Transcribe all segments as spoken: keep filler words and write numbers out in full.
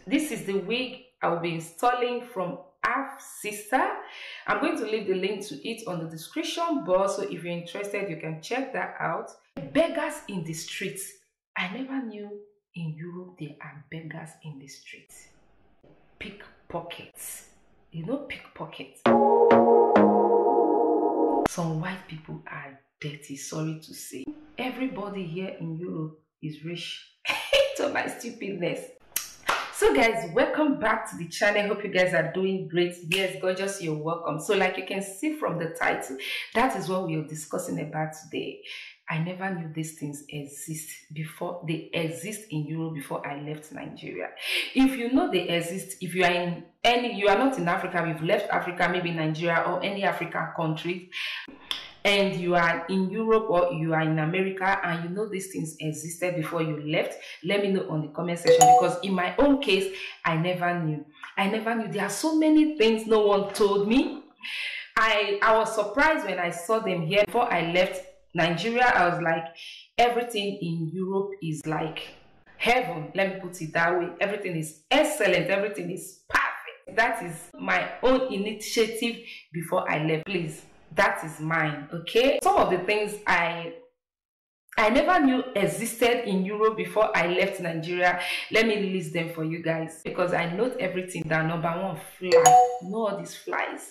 This is the wig I'll be installing from Half Sister. I'm going to leave the link to it on the description box, so if you're interested, you can check that out. Beggars in the streets. I never knew in Europe there are beggars in the streets. Pickpockets. You know pickpockets. Some white people are dirty, sorry to say. Everybody here in Europe is rich. To my stupidness. So guys, welcome back to the channel. Hope you guys are doing great. Yes, gorgeous, you're welcome. So like you can see from the title, that is what we are discussing about today. I never knew these things exist before they exist in Europe before I left Nigeria. If you know they exist, if you are in any, you are not in Africa, you've left Africa, maybe Nigeria or any African country, and you are in Europe or you are in America and you know these things existed before you left, let me know on the comment section, because in my own case, I never knew. I never knew. There are so many things no one told me. I, I was surprised when I saw them here. Before I left Nigeria, I was like, everything in Europe is like heaven. Let me put it that way. Everything is excellent. Everything is perfect. That is my own initiative before I left. Please. That is mine, okay? Some of the things I I never knew existed in Europe before I left Nigeria. Let me list them for you guys, because I note everything down. Number one, fly. Know all these flies.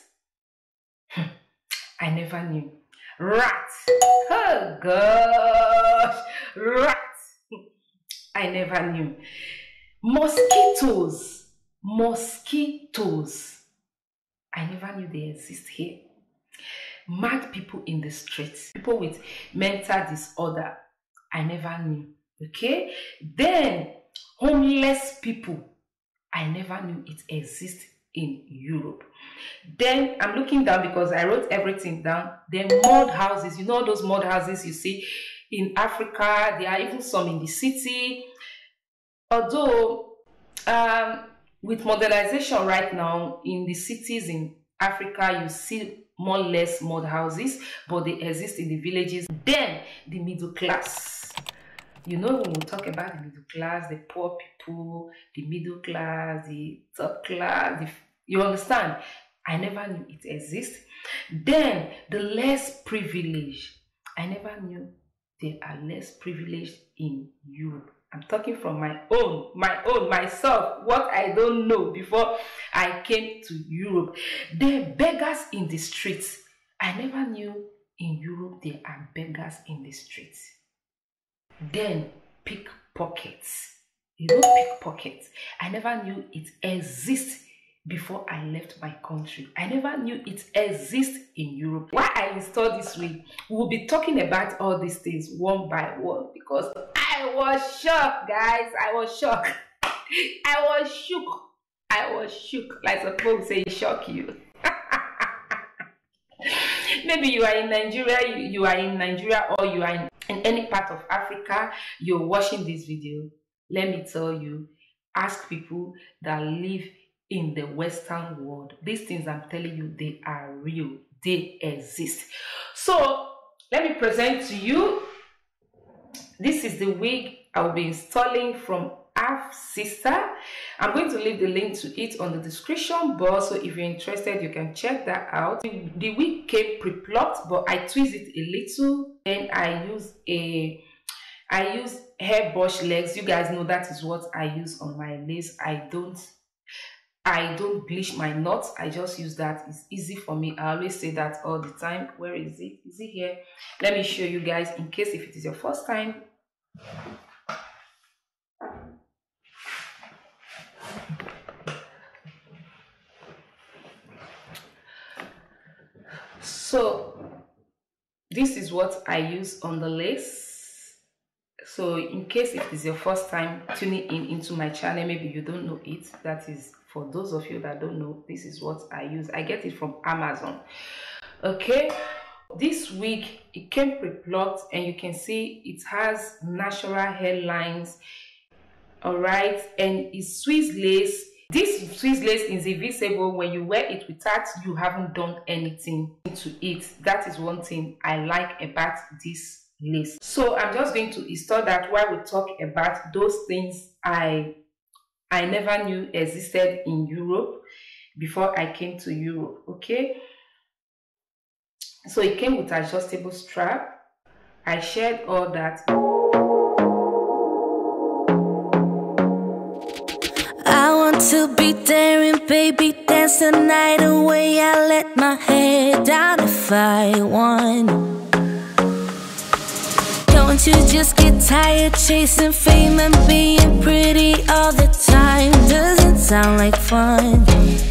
I never knew. Rat. Oh gosh. Rat. I never knew. Mosquitoes. Mosquitoes. I never knew they exist here. Mad people in the streets, people with mental disorder, I never knew. Okay, then homeless people, I never knew it exists in Europe. Then I'm looking down because I wrote everything down. Then mud houses, you know those mud houses you see in Africa, there are even some in the city. Although um, with modernization right now in the cities in Africa, you see more or less mud houses, but they exist in the villages. Then the middle class, you know, when we talk about the middle class, the poor people, the middle class, the top class, the, you understand? I never knew it exists. Then the less privileged, I never knew there are less privileged in Europe. I'm talking from my own, my own, myself, what I don't know before I came to Europe. The beggars in the streets. I never knew in Europe there are beggars in the streets. Then pickpockets. You know pickpockets. I never knew it exists before I left my country. I never knew it exists in Europe. Why I installed this week, we'll be talking about all these things one by one, because I was shocked, guys. I was shocked. I was shook. I was shook. Like some people say, shock you. Maybe you are in Nigeria, you, you are in Nigeria, or you are in, in any part of Africa, you're watching this video. Let me tell you, ask people that live in the Western world. These things I'm telling you, they are real. They exist. So let me present to you. This is the wig I'll be installing from Half Sister. I'm going to leave the link to it on the description box, so if you're interested, you can check that out. The, the wig came pre-plucked, but I twist it a little. Then I use a I use hair brush legs. You guys know that is what I use on my lace. I don't I don't bleach my knots. I just use that. It's easy for me. I always say that all the time. Where is it? Is it here? Let me show you guys in case if it is your first time. So this is what I use on the lace. So in case if it is your first time tuning in into my channel, maybe you don't know it, that is for those of you that don't know, this is what I use. I get it from Amazon. Okay, this wig, it came pre-plucked, and you can see it has natural hairlines. All right, and it's Swiss lace. This Swiss lace is invisible. When you wear it without you haven't done anything to it. That is one thing I like about this lace. So I'm just going to install that while we talk about those things I I never knew existed in Europe before I came to Europe. Okay, so it came with adjustable strap. I shared all that. I want to be daring, baby, dance the night away. I let my hair down if I want. Don't you just get tired chasing fame and being pretty all the time? Doesn't sound like fun.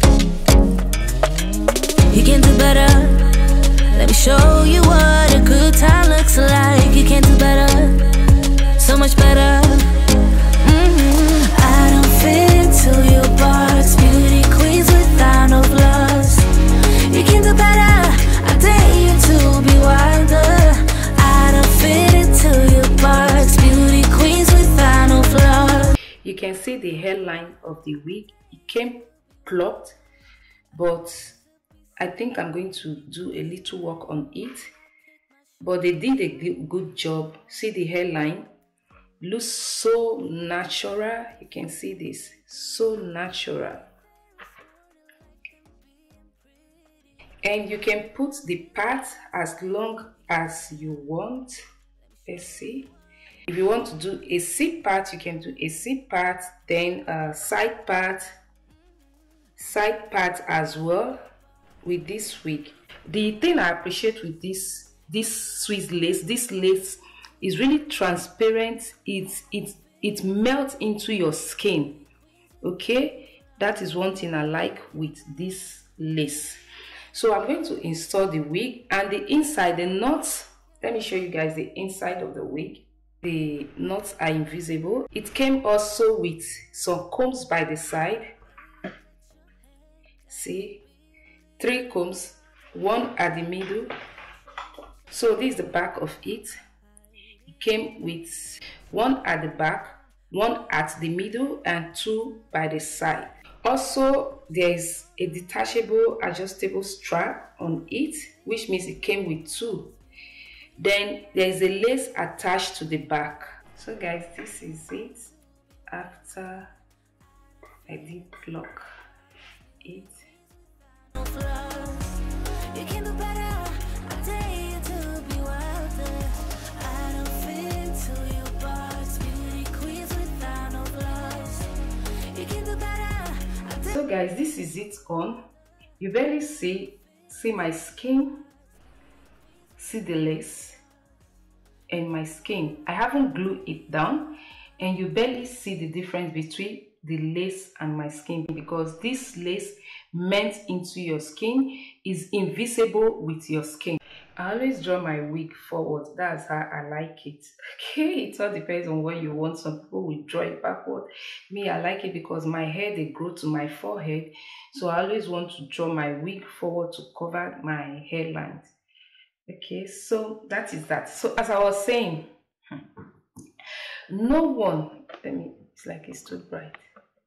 You can do better. Let me show you what a good time looks like. You can do better, so much better. Mm-hmm. I don't fit into your box, beauty queens without no flaws. You can do better. I dare you to be wilder. I don't fit into your box, beauty queens without no flaws. You can see the hairline of the wig. It came plucked, but I think I'm going to do a little work on it. But they did a good job. See the hairline? Looks so natural. You can see this, so natural. And you can put the part as long as you want. Let's see. If you want to do a C part, you can do a C part, then a side part, side part as well with this wig. The thing I appreciate with this this Swiss lace, this lace is really transparent. It it it melts into your skin. Okay, that is one thing I like with this lace. So I'm going to install the wig, and the inside, the knots, let me show you guys the inside of the wig. The knots are invisible. It came also with some combs by the side. See, three combs, one at the middle. So this is the back of it. It came with one at the back, one at the middle, and two by the side. Also, there is a detachable adjustable strap on it, which means it came with two. Then there is a lace attached to the back. So guys, this is it after I did pluck it. You can do better. I dare you to be wilder. I don't fit into your box, beauty queens without no flaws. You can do better. So guys, this is it on. You barely see see my skin, see the lace and my skin. I haven't glued it down, and you barely see the difference between the lace and my skin, because this lace meant into your skin is invisible with your skin. I always draw my wig forward. That's how I like it. Okay, it all depends on what you want. Some people will draw it backward. Me, I like it because my hair, they grow to my forehead, so I always want to draw my wig forward to cover my hairline. Okay, so that is that. So as I was saying, no one, let me, it's like it's too bright.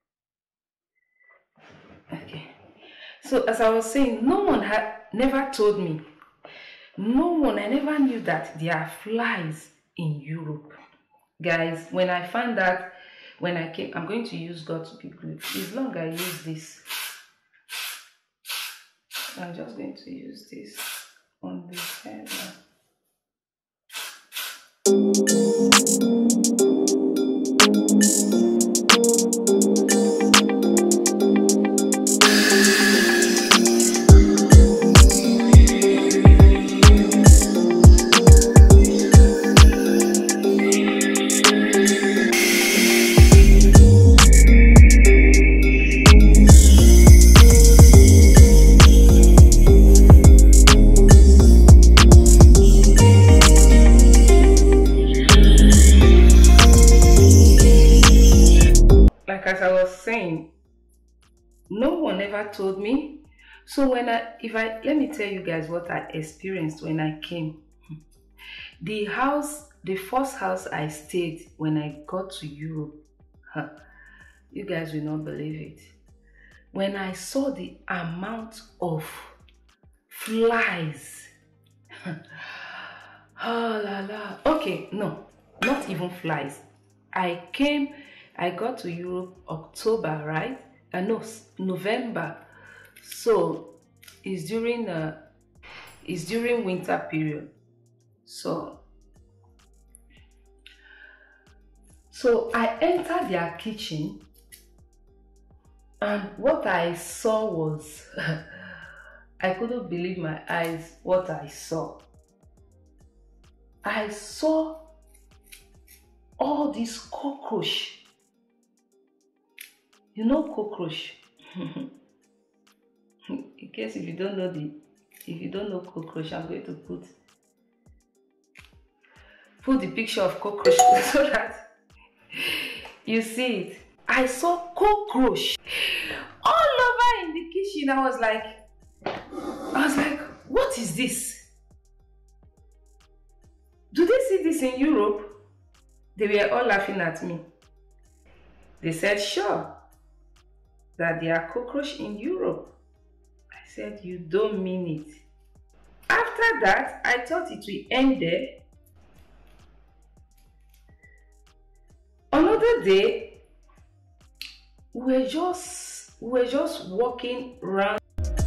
Okay, so as I was saying, no one had never told me, no one, I never knew that there are flies in Europe. Guys, when I found that, when I came, I'm going to use God to be good. As long as I use this, I'm just going to use this on the hair now. No one ever told me. So when I, if I, let me tell you guys what I experienced when I came. The house, the first house I stayed when I got to Europe, huh, you guys will not believe it. When I saw the amount of flies, oh la la, okay, no, not even flies. I came, I got to Europe October, right? Uh, no, November. So it's during uh, it's during winter period. So so I entered their kitchen, and what I saw was I couldn't believe my eyes. What I saw, I saw all these cockroach. You know cockroach. In case if you don't know the, if you don't know cockroach, I'm going to put put the picture of cockroach so that you see it. I saw cockroach all over in the kitchen. I was like, I was like, what is this? Do they see this in Europe? They were all laughing at me. They said, sure, that there are cockroach in Europe. I said, you don't mean it. After that, I thought it will end there. Another day, we were just, we were just walking around.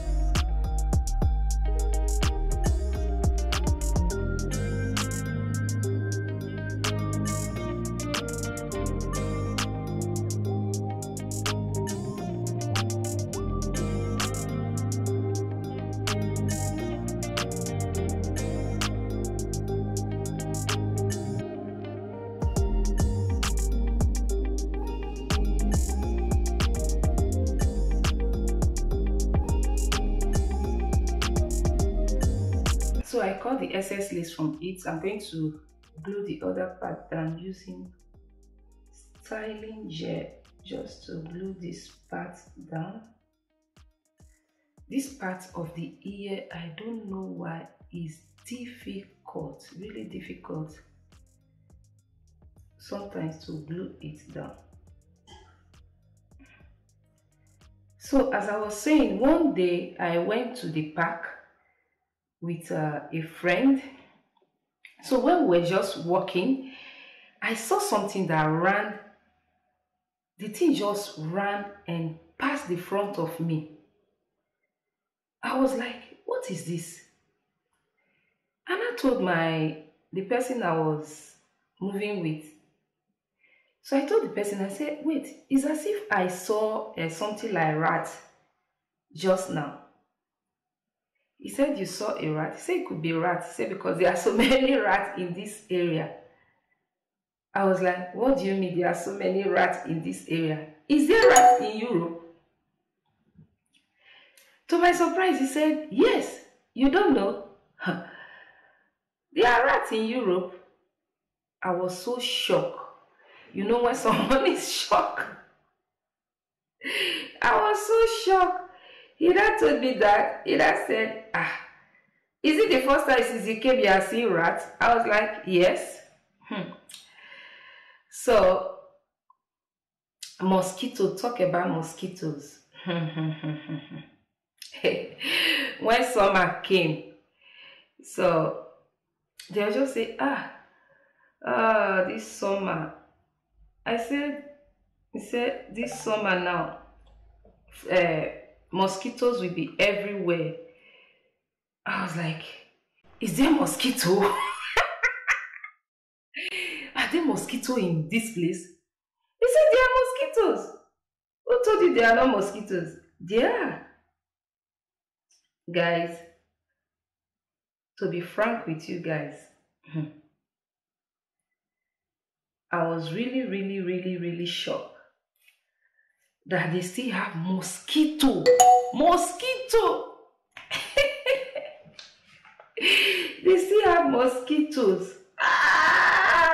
So I cut the excess lace from it. I'm going to glue the other part that I'm using styling gel just to glue this part down. This part of the ear, I don't know why, is difficult, really difficult sometimes to glue it down. So as I was saying, one day I went to the park with uh, a friend. So when we were just walking, I saw something that ran, the thing just ran and passed the front of me. I was like, what is this? And I told my, the person I was moving with. So I told the person, I said, wait, it's as if I saw uh, something like rat just now. He said, you saw a rat? He said, it could be rats. He said, because there are so many rats in this area. I was like, what do you mean there are so many rats in this area? Is there rats in Europe? To my surprise, he said, yes, you don't know. There are rats in Europe. I was so shocked. You know when someone is shocked? I was so shocked. He then told me that, he then said, ah, is it the first time since you came here and seen rats? I was like, yes. Hmm. So, mosquito, talk about mosquitoes. When summer came, so they'll just say, ah, ah, this summer. I said, he said, this summer now, uh, mosquitoes will be everywhere. I was like, is there mosquito? Are there mosquitoes in this place? He said, there are mosquitoes. Who told you there are no mosquitoes? There are. Guys, to be frank with you guys, I was really, really, really, really shocked that they still have mosquito. Mosquito! They still have mosquitoes. Ah!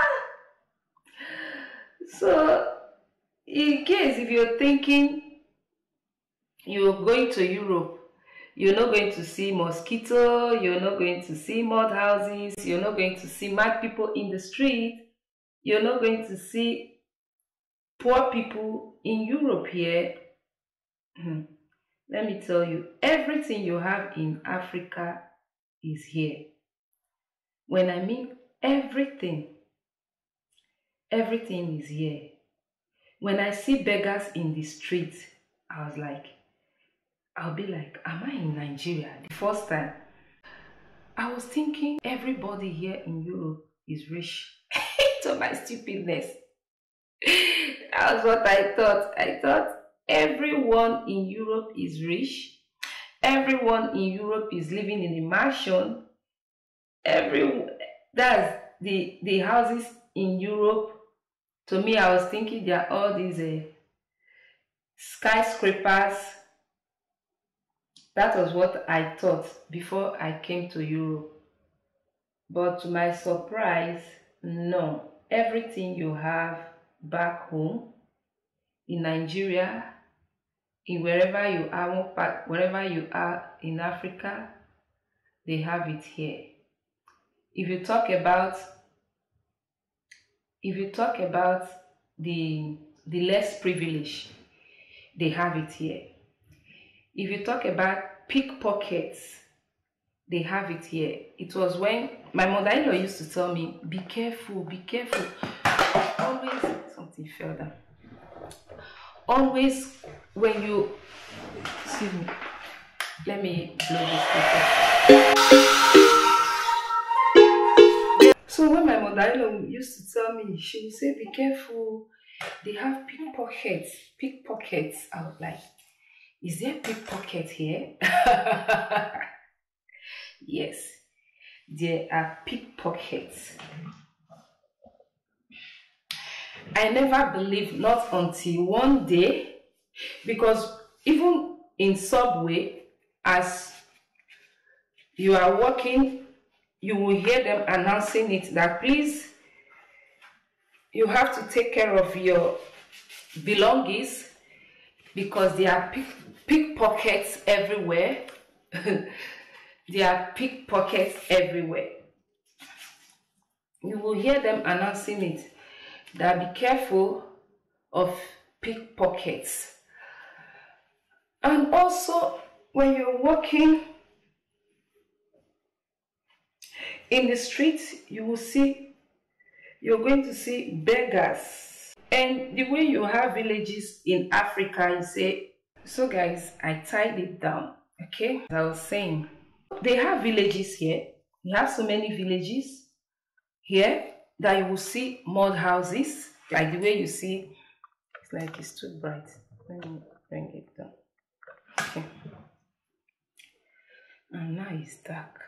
So, in case if you're thinking you're going to Europe, you're not going to see mosquito, you're not going to see mud houses, you're not going to see mad people in the street, you're not going to see poor people in Europe here. Let me tell you, everything you have in Africa is here. When I mean everything, everything is here. When I see beggars in the street, I was like, I'll be like, am I in Nigeria? The first time, I was thinking everybody here in Europe is rich. To my stupidness. That was what I thought. I thought everyone in Europe is rich. Everyone in Europe is living in a mansion. Every that's the the houses in Europe. To me, I was thinking they are all these uh, skyscrapers. That was what I thought before I came to Europe. But to my surprise, no. Everything you have back home, in Nigeria, in wherever you are, wherever you are in Africa, they have it here. If you talk about, if you talk about the the less privileged, they have it here. If you talk about pickpockets, they have it here. It was when my mother-in-law used to tell me, be careful, be careful. Always, something fell down. Always when you, excuse me, let me blow this paper. So when my mother-in-law used to tell me, she would say, be careful, they have pickpockets, pickpockets. I was like, is there pickpocket here? Yes, there are pickpockets. I never believed, not until one day, because even in subway, as you are walking, you will hear them announcing it that please, you have to take care of your belongings because there are pick, pickpockets everywhere. There are pickpockets everywhere. You will hear them announcing it that be careful of pickpockets. And also, when you're walking in the street, you will see, you're going to see beggars. And the way you have villages in Africa, you say, so guys, I tied it down, okay? As I was saying, they have villages here. You have so many villages here that you will see mud houses, like the way you see, it's like it's too bright. Let me bring it down. Okay. And now it's dark.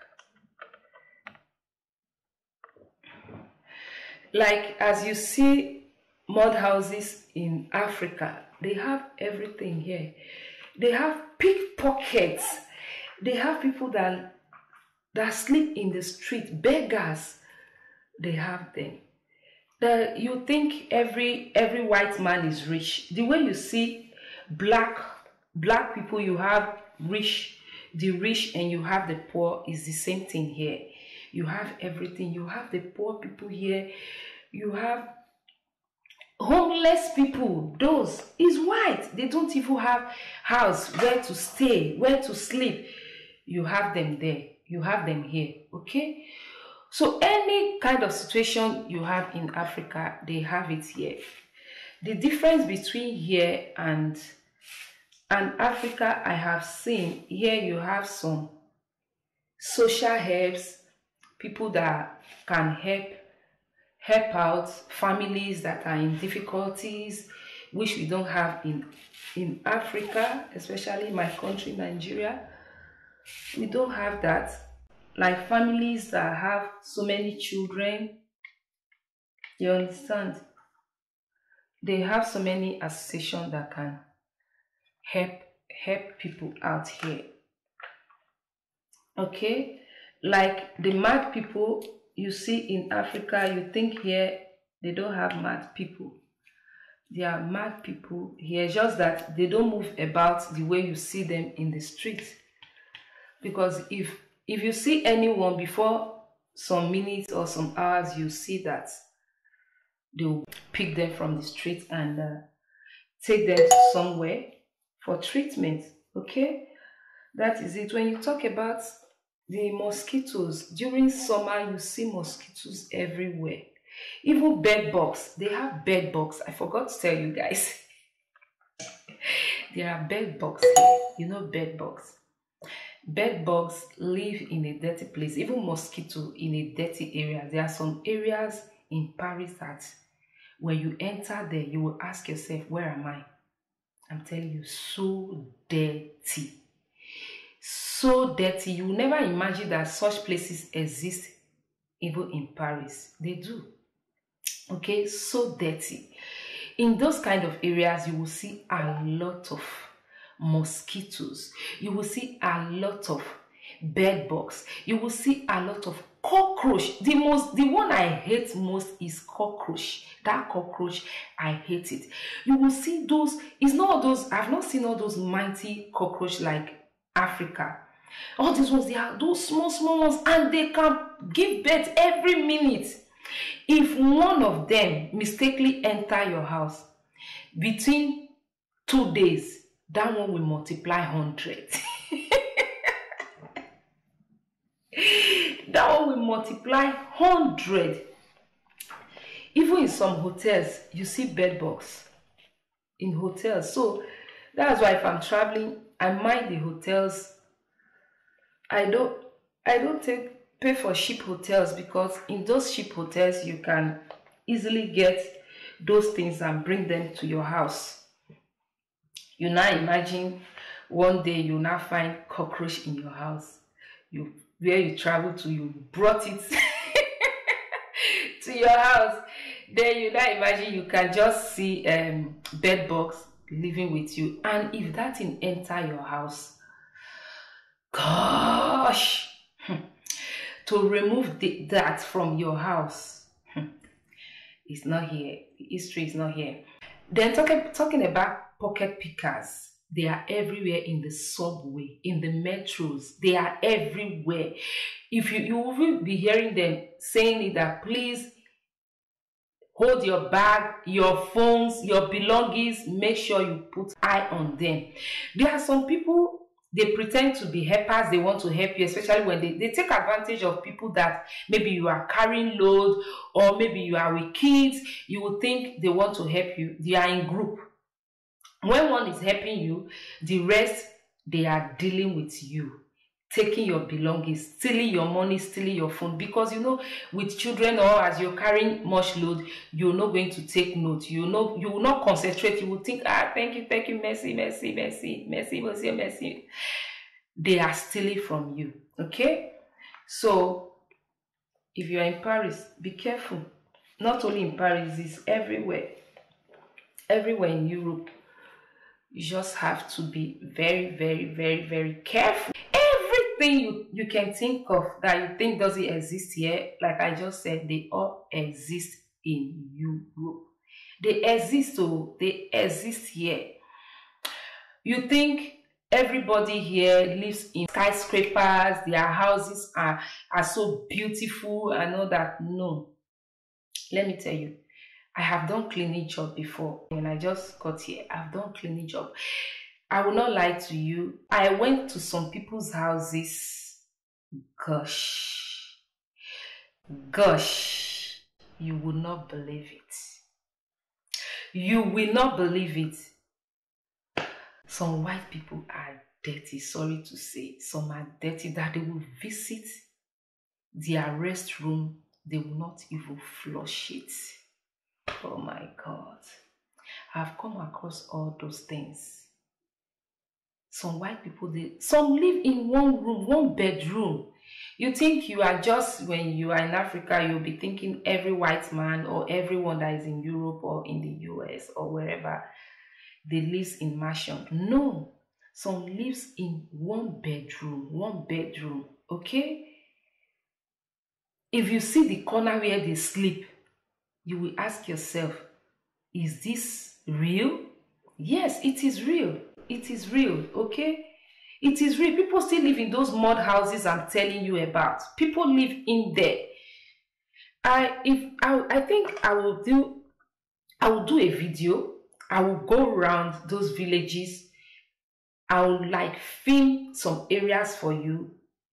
Like as you see mud houses in Africa, they have everything here. They have pickpockets. They have people that that sleep in the street, beggars. They have them. That you think every every white man is rich. The way you see black black people, you have rich, the rich, and you have the poor is the same thing here. You have everything. You have the poor people here. You have homeless people. Those is white. They don't even have house where to stay, where to sleep. You have them there. You have them here. Okay? So any kind of situation you have in Africa, they have it here. The difference between here and, and Africa, I have seen, here you have some social helps, people that can help, help out families that are in difficulties, which we don't have in, in Africa, especially my country, Nigeria. We don't have that. Like families that have so many children, you understand? They have so many associations that can help help people out here. Okay? Like the mad people you see in Africa, you think here they don't have mad people. There are mad people here, just that they don't move about the way you see them in the street. Because if if you see anyone before some minutes or some hours, you see that they'll pick them from the street and uh, take them somewhere for treatment. Okay, that is it. When you talk about the mosquitoes, during summer you see mosquitoes everywhere. Even bed bugs, they have bed bugs. I forgot to tell you guys. There are bed bugs here. You know bed bugs. Bed bugs live in a dirty place. Even mosquito in a dirty area. There are some areas in Paris that when you enter there, you will ask yourself, where am I? I'm telling you, so dirty. So dirty. You will never imagine that such places exist even in Paris. They do. Okay, so dirty. In those kind of areas, you will see a lot of mosquitoes. You will see a lot of bed bugs. You will see a lot of cockroach. The most, the one I hate most is cockroach. That cockroach, I hate it. You will see those. It's not those. I've not seen all those mighty cockroach like Africa. All these ones, they are those small, small ones, and they can give birth every minute. If one of them mistakenly enter your house, between two days, that one will multiply hundred. That one will multiply hundred. Even in some hotels, you see bed bugs in hotels. So that's why if I'm traveling, I mind the hotels. I don't, I don't take. Pay for cheap hotels, because in those cheap hotels you can easily get those things and bring them to your house. You now imagine one day you now find cockroach in your house. You where you travel to, you brought it to your house. Then you now imagine you can just see um, bed bugs living with you, and if that thing enter your house, gosh. To remove the, that from your house, it's not here. History is not here. Then talking talking about pocket pickers, they are everywhere in the subway, in the metros. They are everywhere. If you you will be hearing them saying it, that please hold your bag, your phones, your belongings. Make sure you put eye on them. There are some people. They pretend to be helpers. They want to help you, especially when they, they take advantage of people that maybe you are carrying load, or maybe you are with kids. You would think they want to help you. They are in group. When one is helping you, the rest, they are dealing with you, taking your belongings, stealing your money, stealing your phone. Because you know, with children, or as you're carrying much load, you're not going to take note. You know, you will not concentrate. You will think, ah, thank you, thank you, merci, merci, merci, merci, merci, merci. They are stealing from you. Okay? So, if you are in Paris, be careful. Not only in Paris, it's everywhere. Everywhere in Europe. You just have to be very, very, very, very careful. Everything you, you can think of that you think doesn't exist here, like I just said, they all exist in Europe. They exist, oh, they exist here. You think everybody here lives in skyscrapers, their houses are, are so beautiful and all that. No. Let me tell you, I have done cleaning job before. When I just got here, I've done cleaning job. I will not lie to you. I went to some people's houses. Gosh. Gosh. You will not believe it. You will not believe it. Some white people are dirty, sorry to say. Some are dirty that they will visit their restroom. They will not even flush it. Oh my God. I've come across all those things. Some white people, they, some live in one room, one bedroom. You think you are just, when you are in Africa, you'll be thinking every white man or everyone that is in Europe or in the U S or wherever, they live in mansion. No, some lives in one bedroom, one bedroom, okay? If you see the corner where they sleep, you will ask yourself, is this real? Yes, it is real. It is real, okay? It is real. People still live in those mud houses I'm telling you about. People live in there. I if I, I think I will do I will do a video. I will go around those villages. I will like film some areas for you.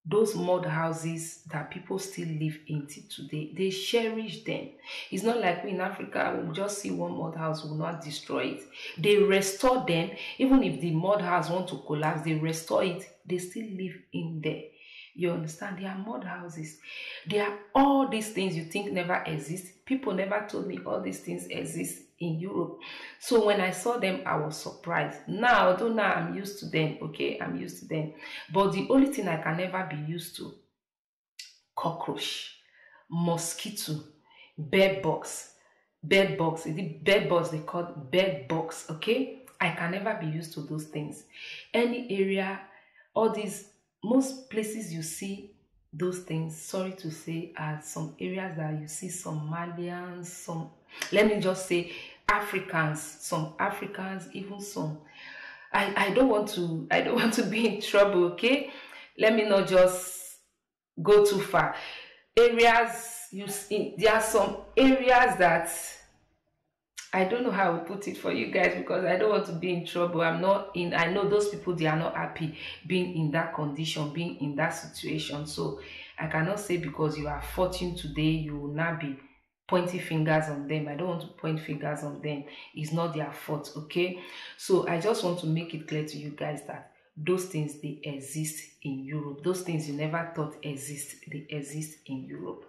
those mud houses that people still live in till today, they cherish them. It's not like we in Africa, we'll just see one mud house, will not destroy it. They restore them. Even if the mud house want to collapse, they restore it. They still live in there. You understand? They are mud houses. They are all these things you think never exist. People never told me all these things exist in Europe. So when I saw them, I was surprised. Now, although now I'm used to them, okay, I'm used to them. But the only thing I can never be used to, cockroach, mosquito, bed bugs, bed bugs, the bed bugs they call bed bugs, okay? I can never be used to those things. Any area, all these, most places you see those things, sorry to say, are some areas that you see Somalians, some, let me just say Africans, some Africans, even some, I, I don't want to, I don't want to be in trouble, okay? Let me not just go too far. Areas, you see, there are some areas that, I don't know how to put it for you guys because I don't want to be in trouble. I'm not in, I know those people, they are not happy being in that condition, being in that situation. So I cannot say because you are fortunate today, you will not be pointing fingers on them. I don't want to point fingers on them. It's not their fault, okay? So I just want to make it clear to you guys that those things, they exist in Europe. Those things you never thought exist, they exist in Europe.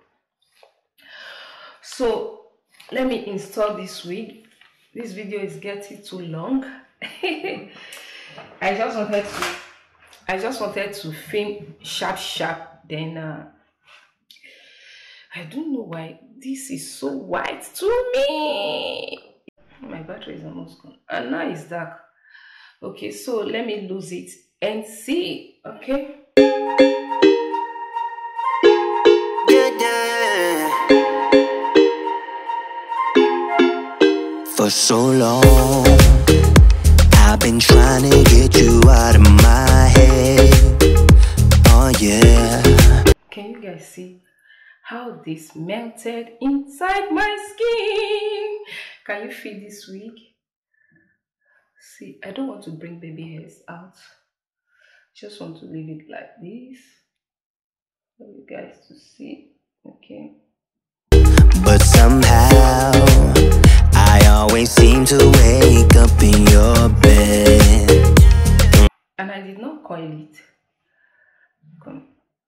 So let me install this wig. This video is getting too long. I just wanted to I just wanted to film sharp sharp. Then uh, I don't know why this is so white to me. My battery is almost gone. And now it's dark. Okay, so let me lose it and see. Okay. For so long, I've been trying to get you out of my head. Oh yeah. Can you guys see how this melted inside my skin? Can you feel this wig? See, I don't want to bring baby hairs out. Just want to leave it like this for you guys to see. Okay. But somehow I always seem to wake up in your bed. And I did not coil it. Come.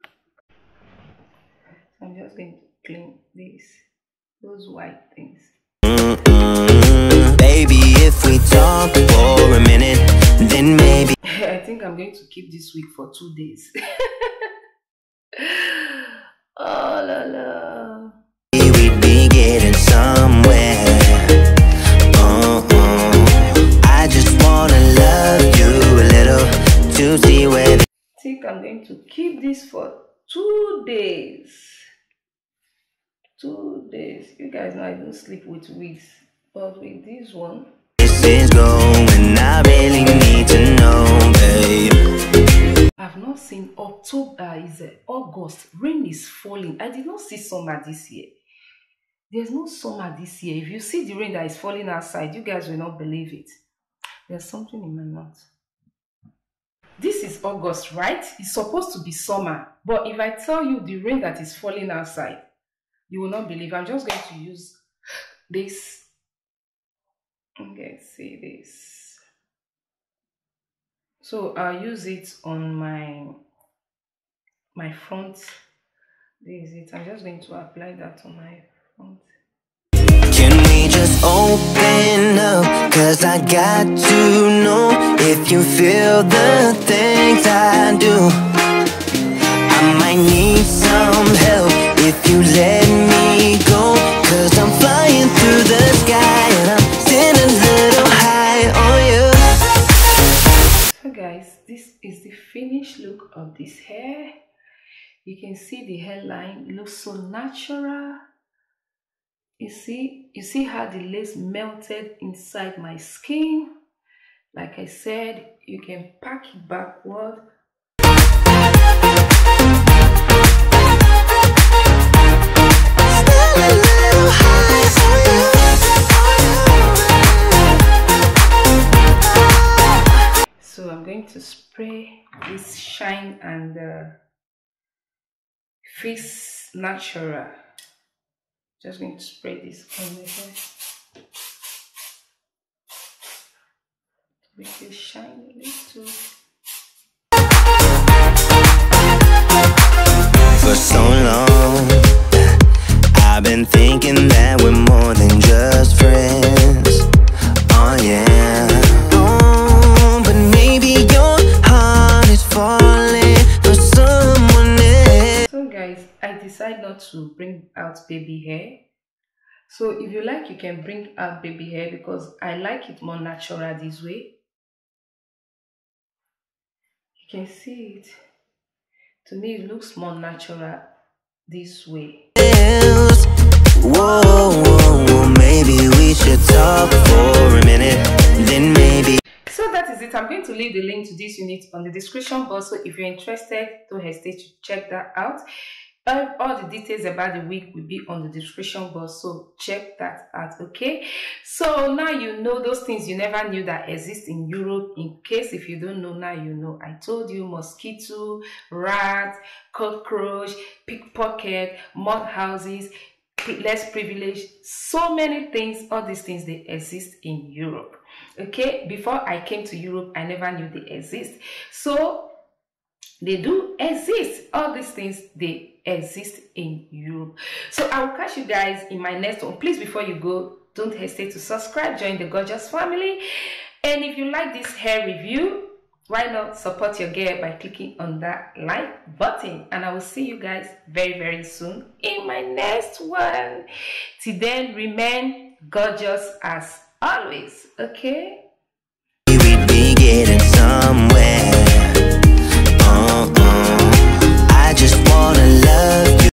I'm just going to clean this, those white things. Mm-mm. Baby, if we talk for a minute, then maybe I think I'm going to keep this wig for two days. Oh la la. We'd be getting somewhere. Uh-uh. I just wanna love you a little to see where. I think I'm going to keep this for two days. Two days. You guys know I don't sleep with wigs, but with this one, this is going. I really need to know, babe. I've not seen October. Is uh, August. Rain is falling. I did not see summer this year. There's no summer this year. If you see the rain that is falling outside, you guys will not believe it. There's something in my mouth. This is August, right? It's supposed to be summer. But if I tell you the rain that is falling outside, you will not believe. I'm just going to use this. Okay, see this. So I'll use it on my my front. This is it. I'm just going to apply that on my front. Can we just open up? Cause I got to know if you feel the things I do. I might need some help if you let me go. Cause I'm flying through the sky and I'm sitting a little high on you. So guys, this is the finished look of this hair. You can see the hairline, it looks so natural. You see, you see how the lace melted inside my skin. Like I said, you can pack it backward. So I'm going to spray this shine and uh, Fix Natural. Just going to spray this on my hair to make it shine a little. For so long, I've been thinking that we're more than just friends. Oh yeah. Oh, but maybe your heart is falling for someone else. So guys, I decided not to bring out baby hair. So if you like, you can bring out baby hair because I like it more natural this way. You can see it. To me, it looks more natural this way. Whoa, whoa, whoa, maybe we should talk for a minute, then maybe. So that is it. I'm going to leave the link to this unit on the description box. So if you're interested, don't hesitate to check that out. All, all the details about the wig will be on the description box, so check that out. Okay, so now you know those things you never knew that exist in Europe. In case if you don't know, now you know. I told you mosquito, rat, cockroach, pickpocket, mud houses, less privileged, so many things. All these things, they exist in Europe. Okay, before I came to Europe, I never knew they exist. So they do exist. All these things, they exist in Europe. So I will catch you guys in my next one. Please, before you go, don't hesitate to subscribe, join the gorgeous family. And if you like this hair review, why not support your girl by clicking on that like button? And I will see you guys very very soon in my next one. Till then, remain gorgeous as always. Okay, We'd be getting somewhere. Uh,